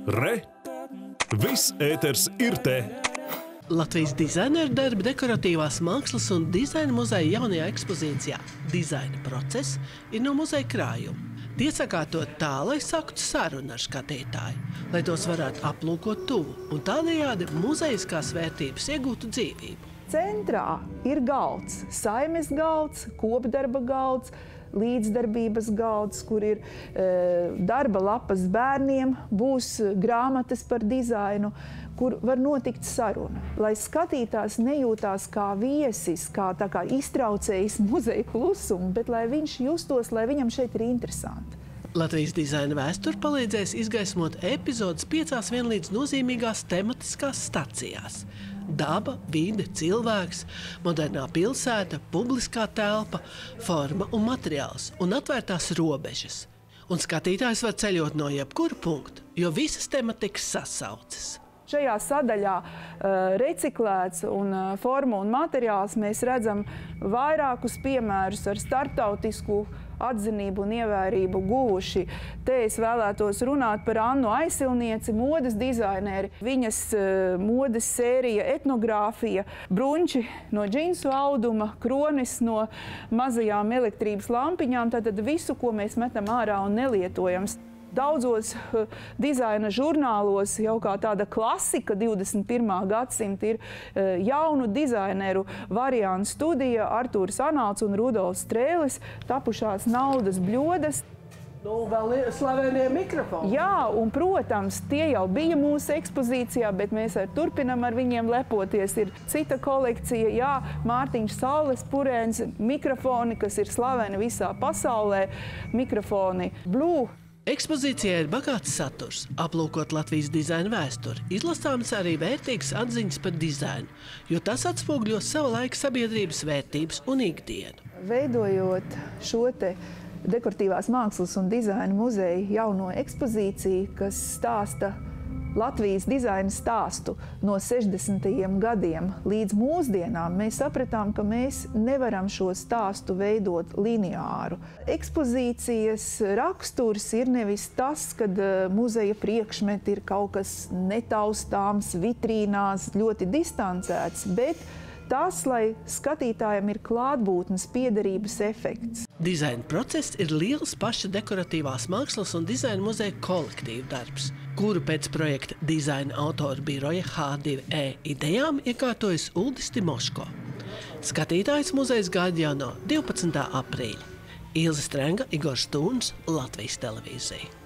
Re! Viss ēters ir te! Latvijas dizaineru darbi dekoratīvās mākslas un dizaina muzeja jaunajā ekspozīcijā Dizaina process ir no muzeja krājuma. Tie sakārtot tā, lai saktu sarunu ar skatītāju, lai tos varētu aplūkot tuvu un tādējādi muzejiskās vērtības iegūtu dzīvību. Centrā ir galds, saimes galds, kopdarba galds, līdzdarbības galds, kur ir darba lapas bērniem, būs grāmatas par dizainu, kur var notikt saruna. Lai skatītājs nejūtās kā viesis, kā iztraucējis muzeja klusumu, bet lai viņš justos, lai viņam šeit ir interesanti. Latvijas dizaina vēsture palīdzēs izgaismot epizodes 5 vienlīdz nozīmīgās tematiskās stacijās. Daba, vide, cilvēks, modernā pilsēta, publiskā telpa, forma un materiāls un atvērtās robežas. Un skatītājs var ceļot no jebkura punkta, jo visas tematikas sasaucas. Šajā sadaļā reciklēts un forma un materiāls mēs redzam vairākus piemērus ar starptautisku atzinību un ievērību guvuši. Te es vēlētos runāt par Annu Aisilnieci, modes dizaineri. Viņas modes sērija etnogrāfija, brunči no džinsu auduma, kronis no mazajām elektrības lampiņām, tātad visu, ko mēs metam ārā un nelietojam. Daudzos dizaina žurnālos jau kā tāda klasika 21. gadsimta ir jaunu dizaineru variantu studija Artūrs Anāls un Rudolfs Strēlis, tapušās naudas bļodas. Vēl slavenie mikrofoni. Jā, un, protams, tie jau bija mūsu ekspozīcijā, bet mēs turpinam ar viņiem lepoties. Ir cita kolekcija, jā, Mārtiņš Saules Purēns, mikrofoni, kas ir slaveni visā pasaulē, mikrofoni Blue. Ekspozīcijā ir bagāts saturs, aplūkot Latvijas dizaina vēsturi. Izlasāmas arī vērtīgas atziņas par dizainu, jo tas atspoguļo sava laika sabiedrības vērtības un ikdienu. Veidojot šo te dekoratīvās mākslas un dizaina muzeja jauno ekspozīciju, kas stāsta Latvijas dizaina stāstu no 60. gadiem līdz mūsdienām, mēs sapratām, ka mēs nevaram šo stāstu veidot lineāru. Ekspozīcijas raksturs ir nevis tas, kad muzeja priekšmeti ir kaut kas netaustāms, vitrīnās, ļoti distancēts, bet tas, lai skatītājiem ir klātbūtnes piederības efekts. Dizaina process ir liels paša dekoratīvās mākslas un dizaina muzeja kolektīva darbs, kuru pēc projekta dizaina autoru biroja H2E idejām iekārtojas Uldis Timoško. Skatītājs muzejs gaida jau no 12. aprīļa. Ilze Strenga, Igors Tūns, Latvijas televīzija.